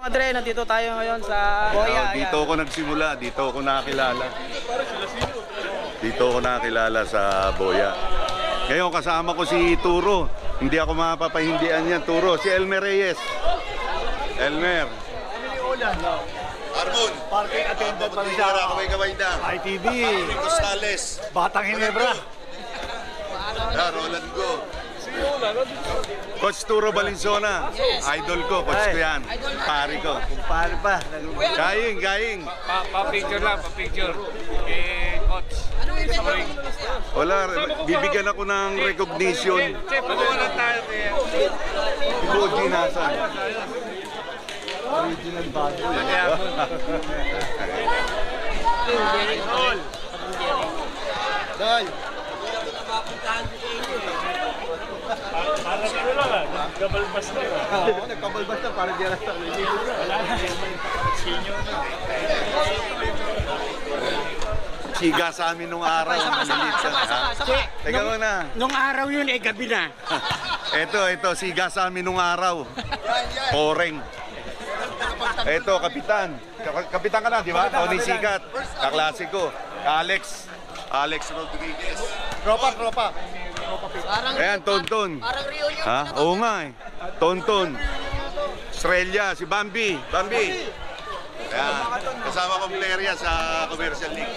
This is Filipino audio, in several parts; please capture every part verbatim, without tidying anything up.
Andre, nandito tayo ngayon sa Boya. Uh, dito ako nagsimula, dito ako nakilala. Dito ako nakilala sa Boya. Ngayon kasama ko si Turo. Hindi ako mapapahindian yan, Turo. Si Elmer Reyes. Elmer. Arbon. Parking attendant pa rin siya. Kamay-kamay na. I T V. Costales. Batang Hinebra. Ah, Roland Go. Coach Turo Valenzuela. Idol ko, coach ko yan. Pari ko. Pare pa. Gaying, gaying. Pa-picture lang, pa-picture. Kay Coach. Wala, bibigyan ako ng recognition. Chef, pag-uwalan tayo. Boji nasan. Original bago. Dahil. Parang ano lang ah, nagkabalbas na yun. Oo, nagkabalbas na para di alas takli. Wala na, senior na. Siga sa amin nung araw. Malilit siya. Teka muna. Nung araw yun, eh, gabi na. Ito, ito, siga sa amin nung araw. Koreng. Ito, kapitan. Ka- Kapitan ka na, di ba? Tony Sigat. Kaklase ko. Alex. Alex Rodriguez. Tropa, tropa. Parang Ayan, Tonton. Parang reunion. Ha? Oo nga eh. Tonton. Estrella, si Bambi. Bambi. Ayan. Kasama kong player yan sa Commercial League.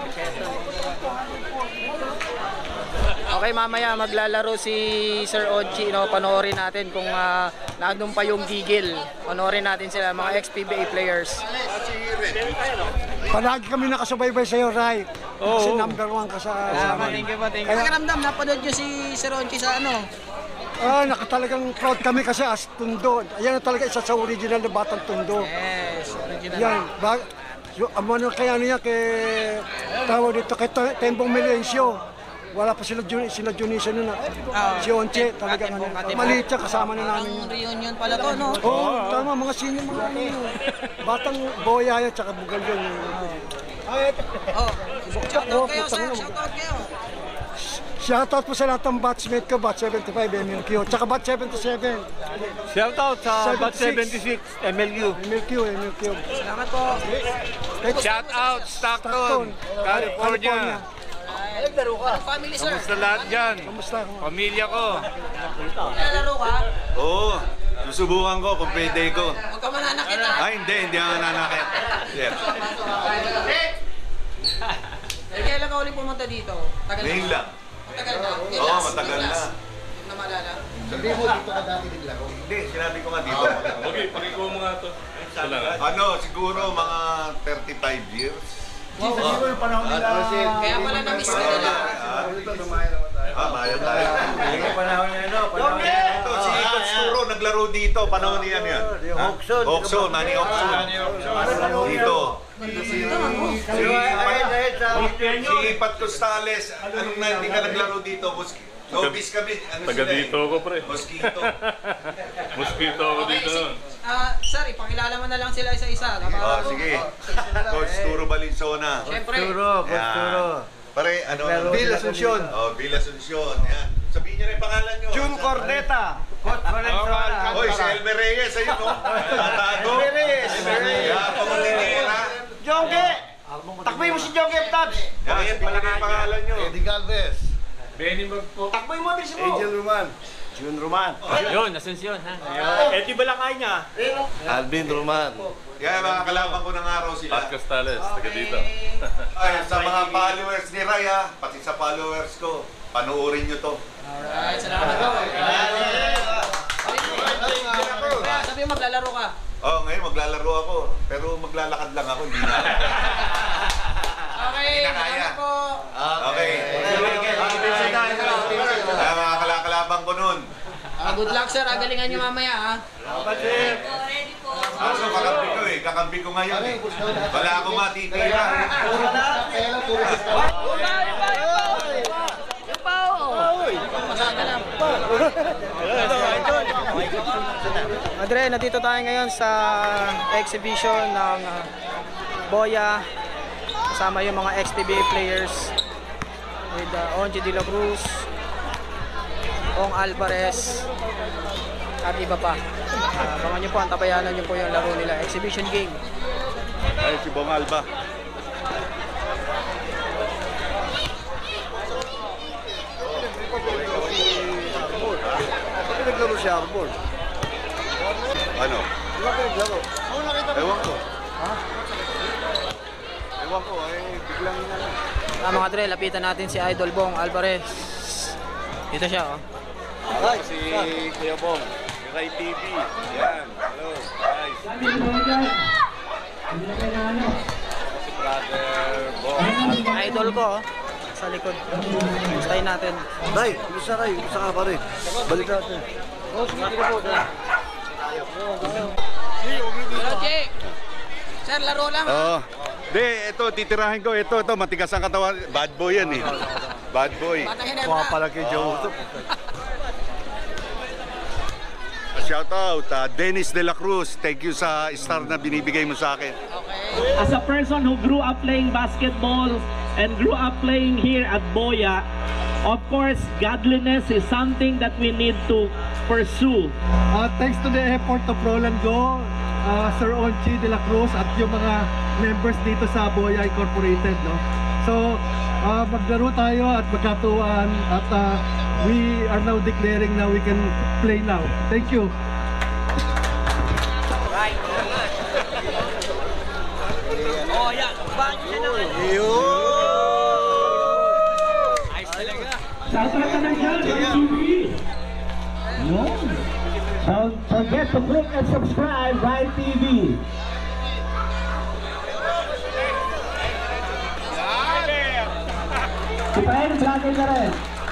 Okay, mamaya maglalaro si Sir Ochi, no? Panoorin natin kung uh, nandun pa yung gigil. Panoorin natin sila, mga ex-P B A players. Palagi kami nakasubaybay sa'yo, Ray. Kasi number one ka sa amin. Thank you po, thank you. Pakiramdam, napanood nyo si Sir Ochi sa ano? Ah, nakatalagang proud kami kasi as Tundo. Ayan na talaga isa sa original na Batang Tundo. Yes, original. Yan. Ba yung ano kaya niya kay tawag dito kay Te- Tembong Melencio. Wala pa sila Jun sila Junisa nun. Ah, Si Onche talaga ano. Katembong, Katembong. Maliit siya kasama na namin Parang yun. reunion pala to, no? Oo, oh, tama mga senior mga ano. yun. Batang Boya yan tsaka Bugal yun. Oh, shoutout kayo, sir. Shoutout kayo. Shoutout po sa lahat ng batchmate ko, Batch seventy-five, M L Q, tsaka Batch seventy-seven, Shout out sa Bat seventy-six. seventy-six, M L U. M L Q, M L Q. Salamat po. Shout out, Stockton, California. Naglaro ka? Family, sir. Kamusta lahat dyan? Kamusta? Pamilya ko. Naglalaro ka? Oo. Susubukan ko kung pwede ko. Huwag ka mananakit, ha? Ay, hindi. Hindi ako nanakit. Yeah. Eh, kailan ka ulit pumunta dito? Tagal na. Ngayon lang. Matagal na. Yung Oo, last, matagal yung na. last. Yung na maalala. Sabi mo dito ka dati naglaro. Hindi, sinabi ko nga dito. Okay, pakikuha mo nga ito. Ano, siguro mga thirty-five years. Siguro yung panahon nila. Kaya pala na-miss ka nila. Ah, bayan tayo. Yung panahon niya, no? Panahon niya. Ito, si Coach Turo naglaro dito. Panahon niyan yan. Yung Hawkson. Hawkson, Manny Hawkson. Dito. Si, si, si Pat Costales, anong na hindi ka naglaro dito? Nobis kami. Ano Taga sila eh? dito ako, pre. Mosquito. Mosquito ako Okay, dito si, nun. ah, sir, ipakilala mo na lang sila isa-isa. Oh, sige. Coach Turo Valenzuela. Siyempre. Turo, Turo. Pare, ano? Bill Asuncion. Oh, Bill Asuncion. Yan. Sabihin niyo na yung pangalan niyo. June Cordeta. Coach Valenzuela. Hoy, si Elmer Reyes, ayun o. Tatago. Elmer Reyes. Kaya, pamulinira. Jongge! Takboy mo si Jongge, Tabs! Yan, sabihin niyo na yung pangalan niyo. Eddie Galvez. Benny Magpo. Takboy mo, bilis mo! Angel Roman. June Roman. Yun, Asuncion ha. Eh, di ba lang kaya niya? Alvin Roman. Kaya mga kalaban ko ng araw sila. Pat Costales, taga dito. Ay, sa mga followers ni Ray ha, pati sa followers ko, panoorin niyo to. Alright, salamat po. Kaya sabi mo maglalaro ka. Oh, ngayon maglalaro ako, pero maglalakad lang ako, hindi na. Okay, Hindi na kaya. salamat po. Okay. Kaya mga kalakalabang ko nun. Ah, good luck, sir. Ah, galingan niyo mamaya, ha? Kaso kakambi ko eh, kakambi ko ngayon eh. Wala akong matitira. Andre, nandito tayo ngayon sa exhibition ng uh, Boya. Kasama yung mga ex-P B A players with uh, Onji De La Cruz, Ong Alvarez, at iba pa. Uh, abangan nyo po, antabayanan nyo po yung laro nila. Exhibition game. Ay, si Bong Alba. Naglaro si Arbor. Ano? Di ba pinaglaro? Ewan ko. Ha? Ewan ko, eh, biglang ano. Ah, mga dre, lapitan natin si Idol Bong Alvarez. Dito siya, oh. Ay, si Kuya Bong. Ray T V. Yan. Hello. Guys. Si Brother Bong. Idol ko, oh. Sa likod. Stay natin. Ray, kumusta kayo? Kumusta ka pa rin? Balik natin. Oh, sige, sige po. Sir, laro lang. Oo. Di, ito, titirahin ko. Ito, ito, matigas ang katawan. Bad boy yan eh. Bad boy. Mukha pala kay Joe. Shout out, uh, Dennis De La Cruz. Thank you sa star na binibigay mo sa akin. As a person who grew up playing basketball and grew up playing here at Boya, of course, godliness is something that we need to pursue. Uh, thanks to the effort of Roland Go, uh, Sir Onchi De La Cruz at yung mga members dito sa Boya Incorporated, no? So, uh, maglaro tayo at magkatuwaan at uh, we are now declaring na we can play now. Thank you. Oh, yeah. Bakit siya naman? Shoutout ka ng dyan, Ray T V. No? Don't forget to click and subscribe, Ray T V. Si Pahen, vlogger ka rin.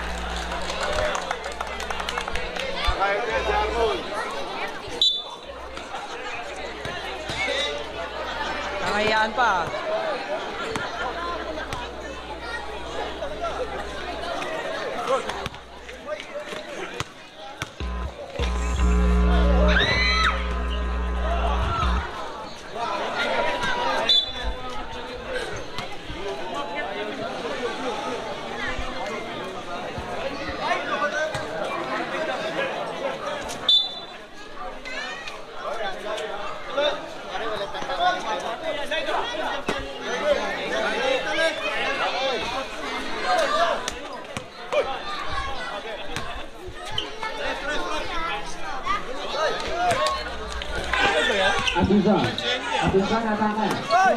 Nangayaan pa. Abizan. Abizan atakan.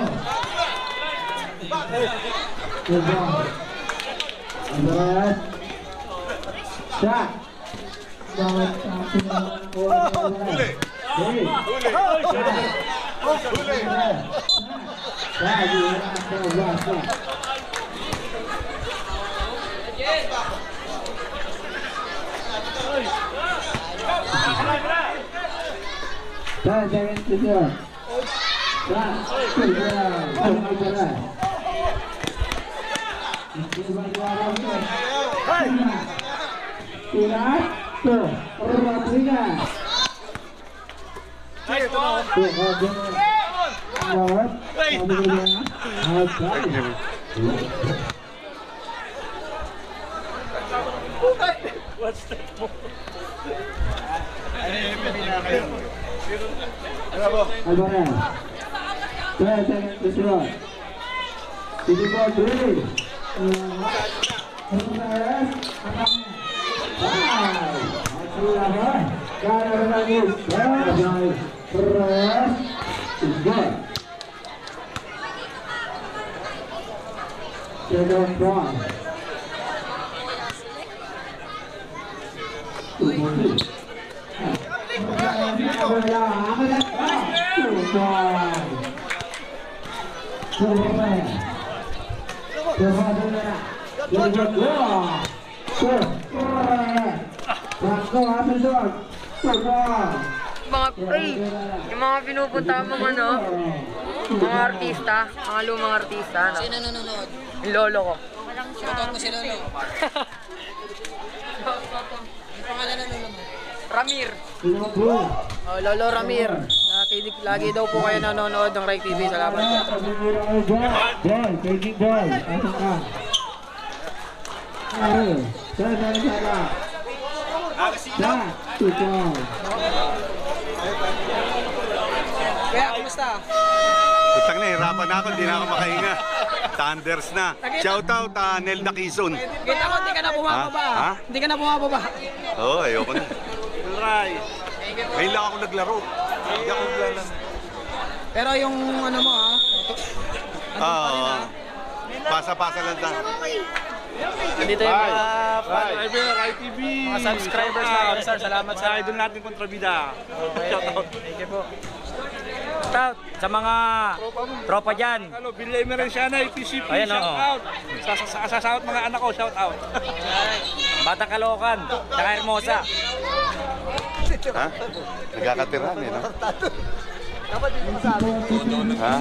Good ball. Andres. Shot. Jangan sampai boleh. Boleh. Boleh. Lagi ada Dan jangan tidur. Dan tidur. Jangan tidur. Hai. Tidur. Tuh. Rodriguez. Tuh. Rodriguez. Lord. Kemudian. What's that? Alvarez. Saya jangan tidur. Tidur dulu. Alvarez. Wow. Cara menangis. Alvarez. Good. Second ball. Mga ay, yung mga pinupunta mo ano, mga artista, mga lumang artista. No? Sino nanonood? Yung lolo ko. Shoutout mo si lolo. Yung pangalan ng lolo mo? Ramir. Oh, Lolo Ramir. Nakinig lagi daw po kayo nanonood ng Ray T V. Salamat. Boy, taking boy. Asa ka? Ari, sana sana. Sa, tuto. Kumusta? Putang na, hirapan na ako, hindi na ako makahinga. Thunders na. Shoutout, uh, Nelda Quezon. Kita ko, hindi ka na bumababa. Ha? Ha? Hindi ka na bumababa. Oo, oh, ayoko na. Right. Ngayon lang ako naglaro. Hindi ako naglaro. Pero yung ano mo ha? Oo. Pasa-pasa lang ta. Nandito yung mga Driver, I T V. mga subscribers natin, sir. Salamat sa Idol natin kontrabida. Okay, thank you po. Shout sa mga tropa dyan. Hello, Billy Emerenciana, I P C P, Ayan, shout oo. out. Sa, sa, sa, sa mga anak ko, shout out. Batang Caloocan, saka Hermosa. Ha? Nagkakatirahan eh, no? Ha?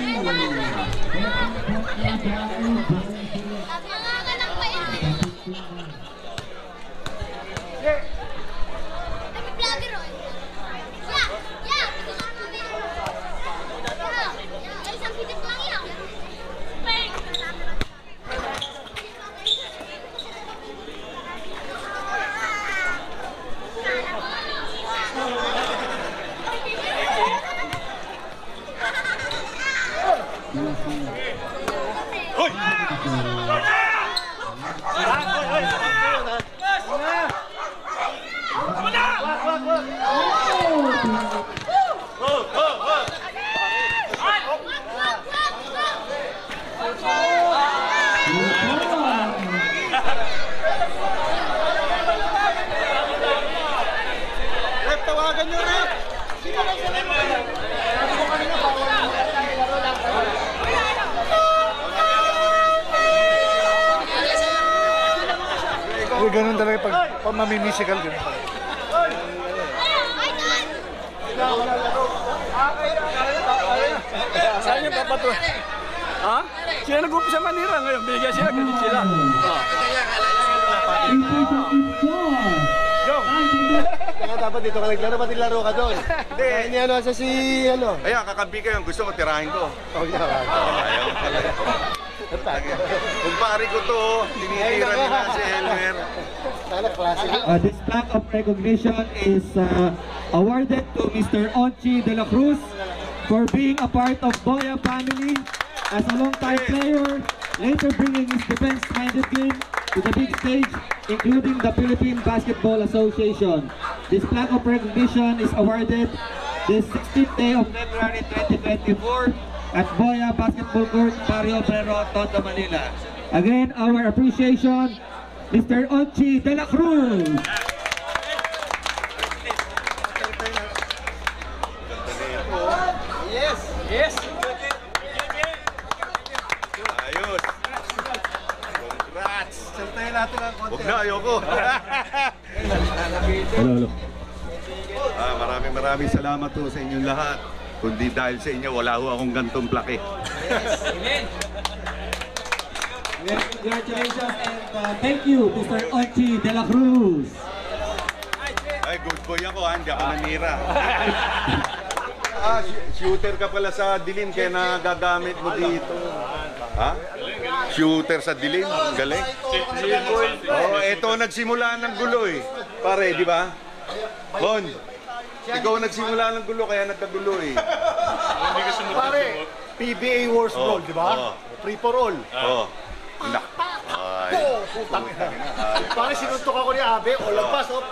Tawagan nyo rin! Uy, ganun talaga pag, pag mamimisikal, ganun talaga. Saan yung papato? Ha? Sila nag-umpisa manira ngayon. Binigyan sila, ganun sila. Kaya dapat dito ka naglaro, ba't nilaro ka doon? Hindi. Hindi ano, sa si ano. Ayan, kakampi kayo. Gusto ko, tirahin ko. Oh, yeah. Ayaw pala. Kung pari ko to, tinitira nila si Elmer. Sana klase. Uh, this plaque of recognition is uh, awarded to Mister Onchi de la Cruz for being a part of Boya family as a long-time player, later bringing his defense-minded game to the big stage, including the Philippine Basketball Association. This plaque of recognition is awarded this sixteenth day of February twenty twenty-four at Boya Basketball Court, Barrio Obrero, Tondo, Manila. Again, our appreciation, Mister Onchi de la Cruz. Yes! Yes! Ayos. Congrats. Saltayin natin ang konti. Huwag na, ayoko. Hello, hello. Ah, maraming maraming salamat po sa inyong lahat. Kundi dahil sa inyo, wala ho akong gantong plake. Congratulations and uh, thank you, Mister Onchi de la Cruz. Ay, good boy ako ha, hindi ako nanira. Ah, sh- shooter ka pala sa dilim kaya nagagamit mo dito. Ha? Shooter sa dilim, galing. Oh, eto nagsimula ng gulo eh. Pare, di ba? Bon, ikaw nagsimula ng gulo kaya nagkagulo eh. Pare, P B A Wars Oh, Brawl, di ba? oh. Free for all. Oh. Nak. Ay. Oh, putang ina. Pare, sinuntok ako ni Abe, o lagpas, oh.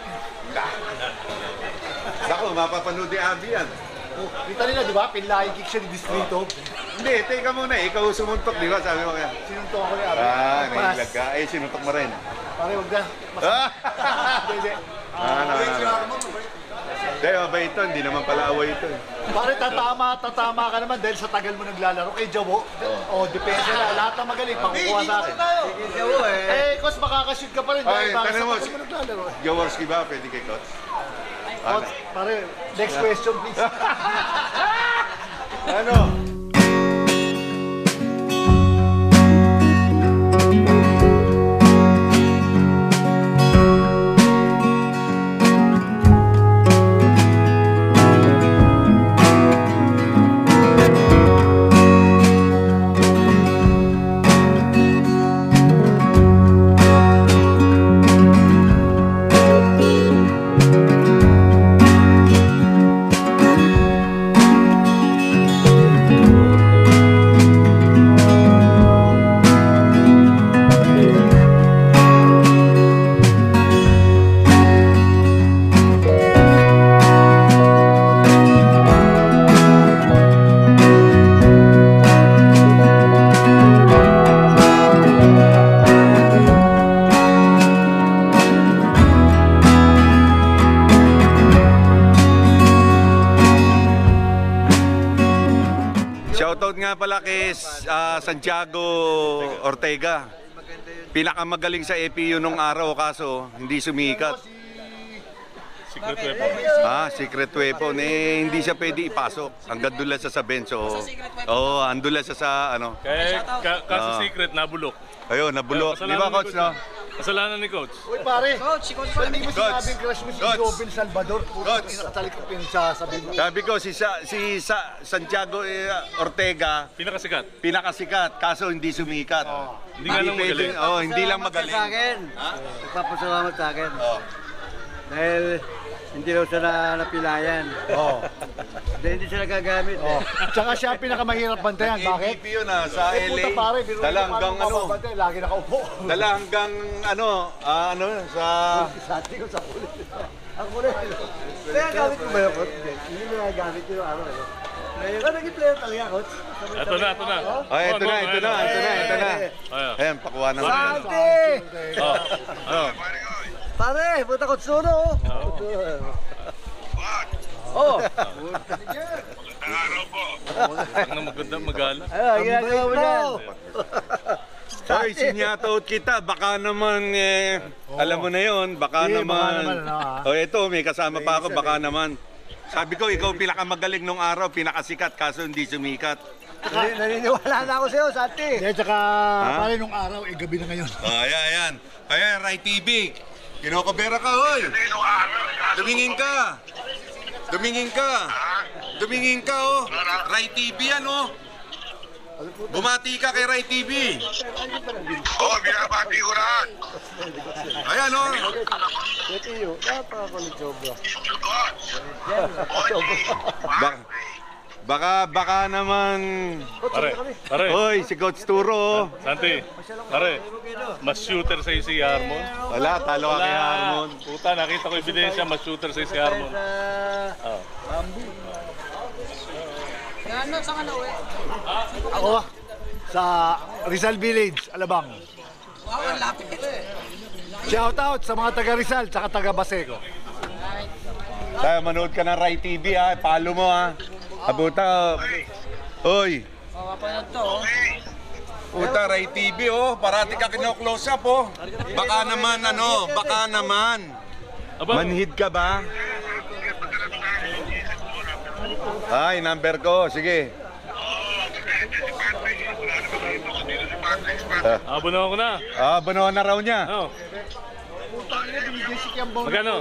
Naku, mapapanood ni Abby yan. Oh, kita nila, di ba? Pinlaing kick siya ni Distrito. Hindi, teka muna, ikaw sumuntok, di ba? Sabi mo kaya. Sinuntok ako ni Abe. Ah, Lagpas. nahilag ka. Eh, sinuntok mo rin. Pare, huwag na. Ah! Hindi, hindi. Ah, no, no, no. Hindi, mabay ito. Hindi naman pala away ito. eh. Pare, tatama, tatama ka naman dahil sa tagal mo naglalaro kay Jabo. Oh, depensa na. Lahat ng magaling, pakukuha sa akin. Eh, Kos, makakashoot ka pa rin dahil Ay, baka sa tanong mo, tagal mo naglalaro. Jaworski ba? Pwede kay Coach? Coach, pare, next question please. Ano? Shoutout nga pala kay ah, Santiago Ortega. Pinakamagaling sa E P U nung araw kaso hindi sumikat. Secret weapon. Ah, secret weapon. Eh, hindi siya pwede ipasok. Hanggang doon lang siya sa bench. Oo, oh, andun lang siya sa ano. Kaya ka, kaso Ah. secret, nabulok. Ayun, nabulok. Di ba, coach, no? Kasalanan ni coach. Uy pare, Coach, si Coach pala. hindi mo Coach. sinabing crush mo si Coach. Joven Salvador. Coach. Inakatalik ko pinagsasabi mo. Sabi ko, si, sa, si sa, Santiago eh, Ortega, Pinakasikat. pinakasikat, kaso hindi sumikat. Hindi nga lang magaling. pwede- Oh, hindi lang magaling. Sa akin. Nagpapasalamat sa akin. Oh. Dahil hindi daw siya na napilayan. Oh. Dahil hindi siya nagagamit. Oh. Tsaka siya ang pinakamahirap bantayan. Bakit? M V P yun ah, sa Eh, L A. puta pare, biro Dala mo hanggang paano ano, mababantay, lagi nakaupo. dala hanggang ano, ah, ano, sa... Sabi ko sa kulit. Ang kulit. Kaya gamit ko ba yung coach? Hindi mo nagagamit yung araw. Ngayon, ah, naging player talaga, coach. Ito na, ito na. Oh, ito na, ito na, ito na, ito na. Ayan. Ayan, pakuha na. Santi! Oh. Ano? Pare, puta ko tsuno. Oh! Ang maganda magala. Ayun, ginagawa mo yan. Hoy, sinyatout kita. Baka naman, eh, alam mo na yon, baka Hindi, baka naman. naman, ano, ah. Oh, ito, may kasama pa ako, baka naman. Sabi ko, ikaw pinakamagaling nung araw, pinakasikat, kaso hindi sumikat. Nani- Naniniwala na ako sa'yo, Santi. Hindi, tsaka pare nung araw, eh gabi na ngayon. Oh, ayan, ayan. Ayan, Rai T V. Kinokobera ka, hoy. Dumingin ka. Dumingin ka. Dumingin ka, oh. Rai T V yan, oh. Bumati ka kay Rai T V. Oo, binabati ko lahat. Ayan, oh. Ito yun, napakakulit sobra. Baka, baka, baka naman... Pare, pare. Hoy, si Coach Turo, oh. Santi, pare. Mas shooter sa si Harmon. Wala, talo ka kay Harmon. Puta, nakita ko ebidensya, mas shooter sa si Harmon. Oh. Ako, sa Rizal Village, Alabang. Wow, ang lapit. Shout out sa mga taga Rizal, tsaka taga Baseco. Tayo, manood ka ng Rai T V, ha. Follow mo, ha. Abuta, Hoy. Makapanood to, oh. Puta, Rai T V, oh. Parati ka kino-close up, oh. Baka naman, ano, baka naman. Manhid ka ba? Ay, number ko. Sige. Ah, bunaw ko na. Ah, bunaw na raw niya. Oh. Magkano?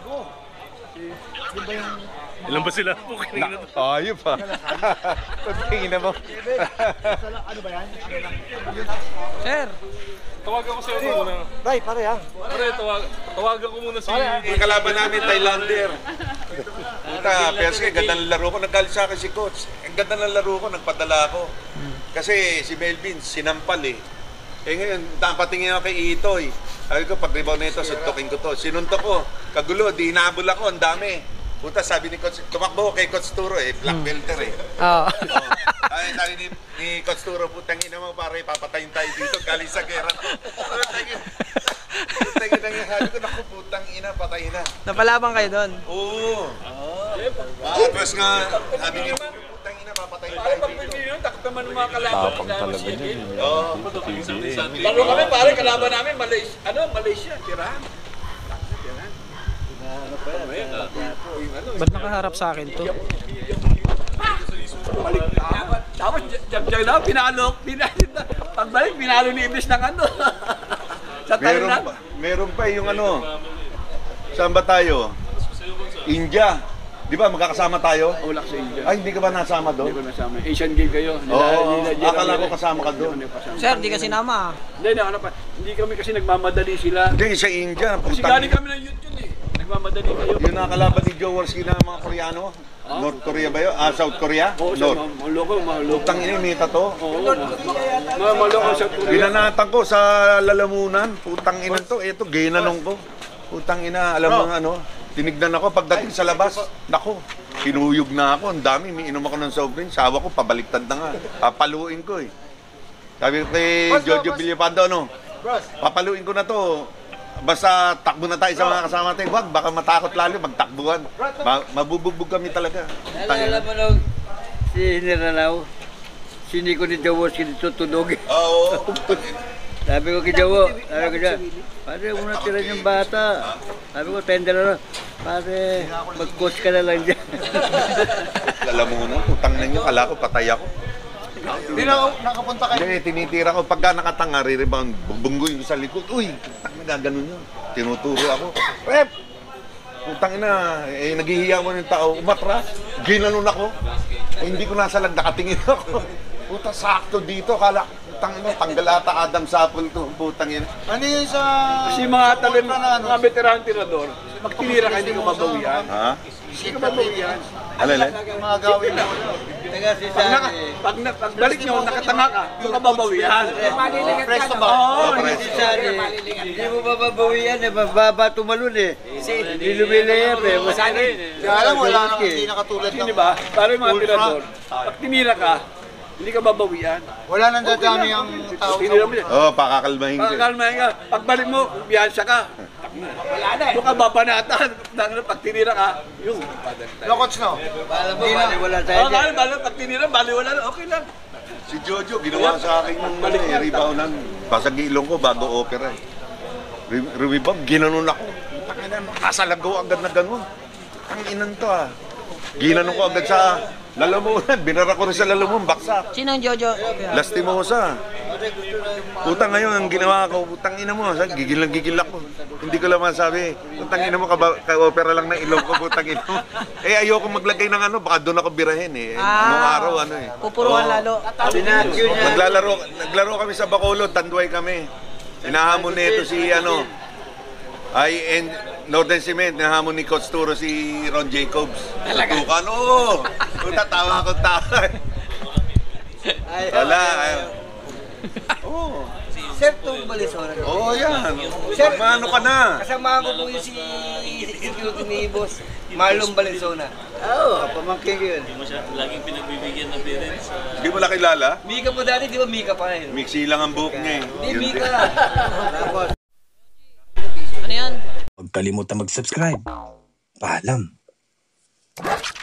Ilan ba sila? Ayun pa. Tingin na mo. Ano ba yan? Sir. Tawagan ko sa'yo muna. Ray, pare ha. Pare, tawag, tawagan ko muna si... Yung kalaban namin, Thailander. Puta, pero sige, ganda ng laro ko. Nagalit sa akin si coach. Ang ganda ng laro ko, nagpadala ako. Kasi si Melvin, sinampal eh. Eh ngayon, patingin ako kay Itoy. Sabi ko, pag rebound na ito, suntukin ko to. Sinuntok ko. Kagulo, di inabol ako. Ang dami. Puta, sabi ni Coach, tumakbo ko kay Coach Turo eh. Black belter eh. Oo. Oh. Ay, sabi ni, ni Coach Turo, putang ina mo pare, papatayin tayo dito. Galing sa gera. Putang ina. Putang ina. Sabi ko, naku, putang ina, patayin na. Napalabang kayo doon. Oo. Tapos nga, sabi ni, putang ina, papatayin tayo dito. Tapang talaga niya. Oo. Lalo kami pare, kalaban namin, Malaysia, ano, Malaysia, tirahan. Ba't nakaharap sa akin to? Tapos, jab-jab na, pinalo, pinalo, pagbalik, pinalo ni Ibis ng ano. Sa tayo Meron na. pa, meron pa yung ano, saan ba tayo? India. Di ba magkakasama tayo? Wala sa India. Ay, hindi ka ba nasama doon? Hindi ko nasama. Asian game kayo. Oo, akala ko kasama ka doon. Sir, di ka sinama. Hindi, hindi, ano pa. Hindi kami kasi nagmamadali sila. Hindi, sa India. Kasi Putang galing kami ng YouTube eh. Nagmamadali kayo. yung nakalaban ni Joe Warski na mga Koreano. North Korea ba yun? Ah, South Korea? Oo, sa North. maloko, maloko. Putang ina, may tato. Oo, ma- maloko sa Korea. Binanatan ko sa lalamunan. Putang ina to. Ito, ginanong ko. Putang ina, alam mo ano. Tinignan ako pagdating sa labas. Nako, kinuyog na ako. Ang dami, may inom ako ng soft drink. Sawa ko, pabaliktad na nga. Papaluin ko eh. Sabi ko kay Jojo Villapando, ano? Papaluin ko na to. Basta takbo na tayo sa mga kasama natin. Wag, baka matakot lalo, magtakbuhan. Ma mabubugbog kami talaga. Alam mo nung si Niranaw, si Nico ni Jawo, si tutunog. Oo. Sabi ko kay Jawo, sabi ko dyan, pare, muna tira yung bata. Sabi ko, tender na, pare, mag-coach ka na lang dyan. Alam mo na, utang na nyo, kala ko patay ako. Hindi na nakapunta kayo. Hindi, tinitira ko. Pagka nakatanga, re-rebound, bubunggoy ko sa likod. Uy, utang na gano'n yun. Tinuturo ako. Rep! Utang na, eh, naghihiya mo ng tao. Umatras, ginanon ako. Eh, hindi ko nasa lag, nakatingin ako. Puta, sakto dito. Kala, utang na, tanggal ata Adam Sapol to. Putang ina. Ano yun sa... Kasi mga talim, mga veteran tirador, pag tinira ka, hindi ka mabawian. Ha? Hindi ka mabawian. Alala? Mga gawin mo. Teka si Pag, naka, pag, na, pag balik nyo, nakatanga ka, hindi ka mabawian. Presto ba? Oo, si Sari, hindi mo bababawian eh, bababa tumalun eh. Hindi lumilayap eh. Masani. Kaya alam mo, wala nang hindi nakatulad Hindi ng... ba? Para yung mga tirador, pag tinira ka, hindi ka babawian. Wala nang dadami ang tao. Tinira mo yan. Oo, oh, pakakalmahin ka. Pagkalmahin ka, pagbalik mo, biyansa ka. Wala na eh. Doon ka babanatan. Pag tinira ka, yung. Lokots no? Alam mo, baliwala tayo Oo, dyan. kaya bali, pag tinira, baliwala na, okay lang. Si Jojo, ginawa sa akin yung Balik eh, yan. reboundan. Basag ilong ko bago opera eh. Re- Rebound, ginanon ako. Tangina, nakasalagaw agad na gano'n. Ang inan to ah. Ginanon ko agad sa lalamunan. Binara ko rin sa lalamunan, baksak. Sinong Jojo? Lastimosa. Utang ngayon, ang ginawa ko, utang ina mo, gigil lang gigil ako. Hindi ko lang masabi, utang ina mo, ka-opera lang ng ilong ko, utang ina mo. Eh, ayoko maglagay ng ano, baka doon ako birahin eh. Ah. Nung araw, ano eh. Pupuruan Oo. lalo. Naglalaro, naglaro kami sa Bacolod, Tanduay kami. Hinahamon nito si ano, ay and Northern Cement, hinahamon ni Coach Turo si Ron Jacobs. Talaga? Tukan, oo. Puta, tawa ko tawa. Wala, ayaw. Oo. Sir, itong balisona. Oo, yan. Sir, Maano ka na? kasama ko po yung si security ni Boss Marlon Balisona. Oo, pamangkin ko yun. Laging pinagbibigyan ng parents. Hindi mo nakilala? Mika po dati, di ba Mika pa eh? Mixi lang ang buhok niya eh. Hindi, Yun Mika. din. Tapos, Ano yan? Huwag kalimutan mag-subscribe. Paalam.